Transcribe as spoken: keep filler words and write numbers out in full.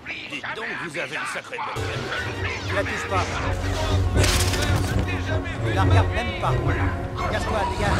Dites donc, vous avez une sacrée belle. Tu la touches pas. Tu la regardes même pas. Casse-toi, dégage.